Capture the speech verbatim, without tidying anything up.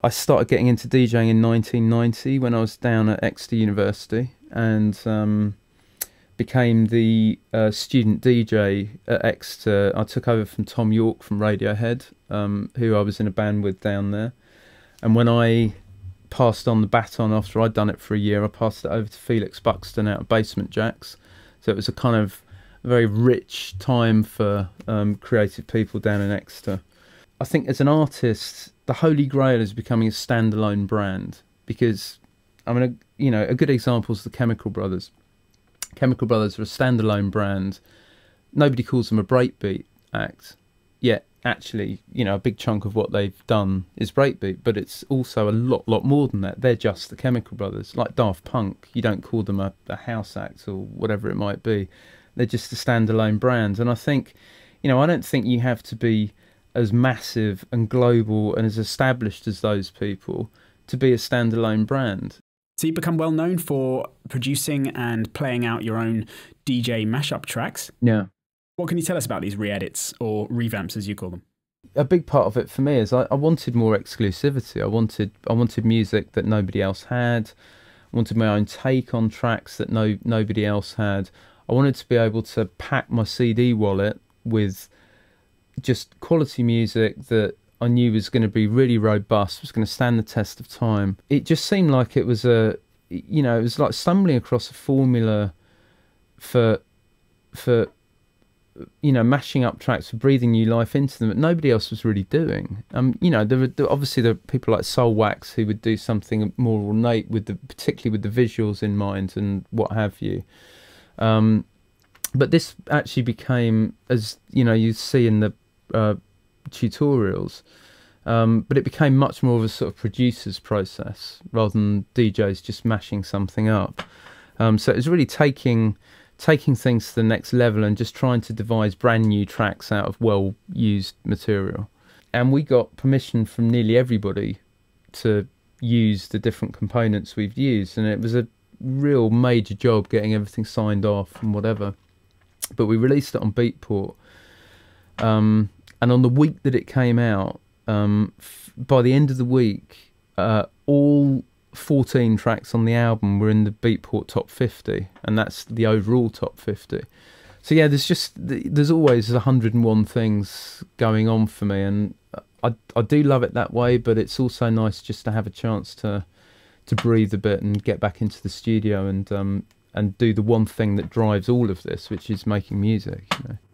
I started getting into DJing in nineteen ninety when I was down at Exeter University, and um, became the uh, student D J at Exeter. I took over from Tom York from Radiohead, um, who I was in a band with down there. And when I passed on the baton after I'd done it for a year, I passed it over to Felix Buxton out of Basement Jaxx. So it was a kind of very rich time for um, creative people down in Exeter. I think as an artist, the Holy Grail is becoming a standalone brand, because, I mean, a, you know, a good example is the Chemical Brothers. Chemical Brothers are a standalone brand. Nobody calls them a breakbeat act, yet actually, you know, a big chunk of what they've done is breakbeat, but it's also a lot, lot more than that. They're just the Chemical Brothers. Like Daft Punk, you don't call them a, a house act or whatever it might be. They're just a standalone brand. And I think, you know, I don't think you have to be as massive and global and as established as those people to be a standalone brand. So you've become well known for producing and playing out your own D J mashup tracks. Yeah. What can you tell us about these re-edits, or revamps as you call them? A big part of it for me is I, I wanted more exclusivity. I wanted I wanted music that nobody else had. I wanted my own take on tracks that no nobody else had. I wanted to be able to pack my C D wallet with just quality music that I knew was going to be really robust, was going to stand the test of time. It just seemed like it was a, you know, it was like stumbling across a formula for, for, you know, mashing up tracks, for breathing new life into them that nobody else was really doing. Um, you know, there were there, obviously there were people like Soulwax who would do something more ornate with the, particularly with the visuals in mind and what have you. Um, but this actually became, as you know, you see in the uh, tutorials, um, but it became much more of a sort of producer's process rather than D Js just mashing something up. Um, so it was really taking taking things to the next level and just trying to devise brand new tracks out of well-used material. And we got permission from nearly everybody to use the different components we've used, and it was a real major job getting everything signed off and whatever. But we released it on Beatport, um, and on the week that it came out, um, f by the end of the week, uh, all fourteen tracks on the album were in the Beatport top fifty, and that's the overall top fifty. So yeah, there's just there's always a hundred and one things going on for me, and I I do love it that way. But it's also nice just to have a chance to to breathe a bit and get back into the studio and um and do the one thing that drives all of this, which is making music. You know.